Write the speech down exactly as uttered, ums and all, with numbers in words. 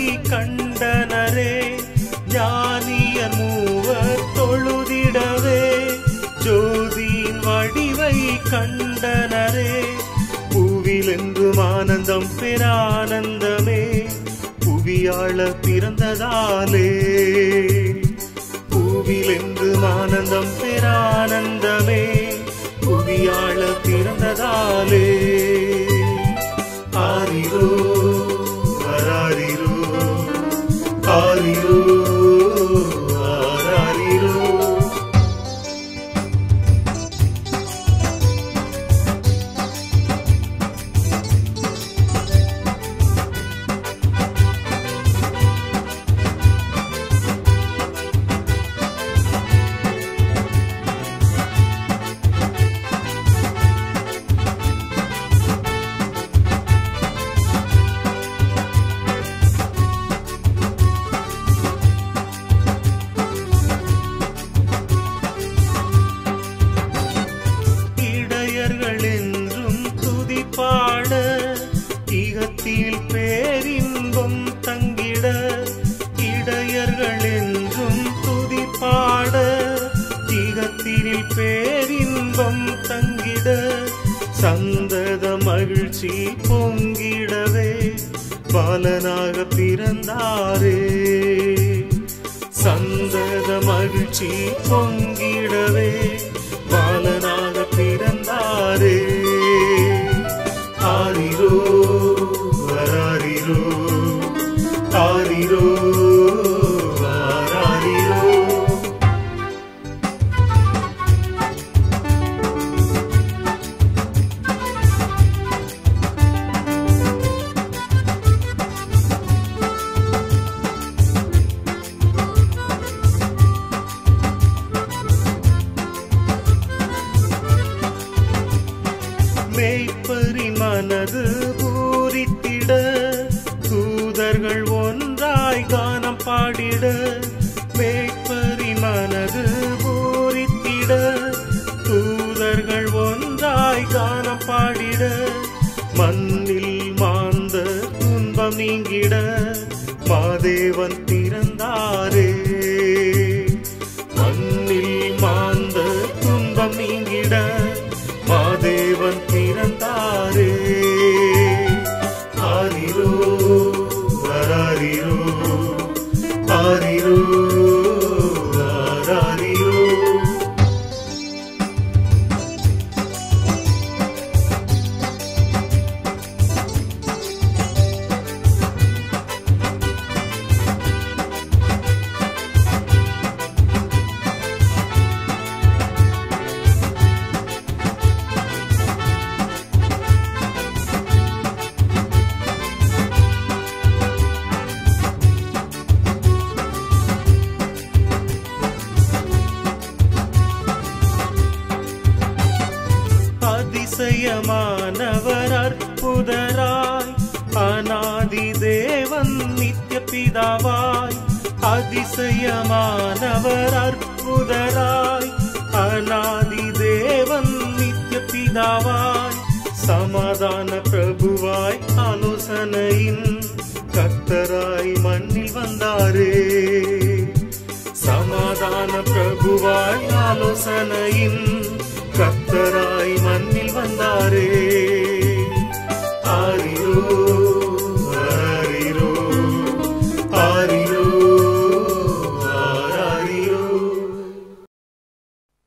கண்டனரே ஞானியர் மூவர் தொழுதிடவே ஜோதியின் வடிவை கண்டனரே பூவிலென்றும் ஆனந்தம் பெறானந்தமே புவியாள பிறந்ததாலே பூவிலென்றும் ஆனந்தம் பெறானந்தமே புவியாள பிறந்ததாலே ஆரிரோ ஆராரிரோ ஆரிரோ ஆராரிரோ என்றும் துதிப்பாட இகத்தில் பேரின்பம் தங்கிட இடையர்கள் என்றும் துதிப்பாட இகத்தில் பேரின்பம் தங்கிட சந்தத மகிழ்ச்சி பொங்கிடவே பாலனாக பிறந்தாரே சந்தத மகிழ்ச்சி பொங்கிடவே பாலனாக பிறந்தாரே ஆரிரோ ஆராரிரோ ஆரிரோ ஆராரிரோ மேய்ப்பரின் மனது பூரித்திட தூதர்கள் ஒன்றாய் கானம் பாடிட மேய்ப்பரின் மனது பூரித்திட தூதர்கள் ஒன்றாய் கானம் பாடிட மண்ணில் மாந்த துன்பம் நீங்கிட மாதேவன் பிறந்தாரே மண்ணில் மாந்த துன்பம் நீங்கிட மாதேவன் பிறந்தாரே ஆரிரோ ஆராரிரோ ஆரிரோ ஆராரிரோ அதிசயமானவர் அற்புதராய் அநாதி தேவன் நித்திய பிதாவாய் அதிசயமானவர் அற்புதராய் அநாதி தேவன் நித்திய பிதாவாய் சமாதான பிரபுவாய் ஆலோசனையின் கர்த்தராய் மண்ணில் வந்தாரே சமாதான பிரபுவாய் ஆலோசனையின் கர்த்தராய் மண்ணில் வந்தாரே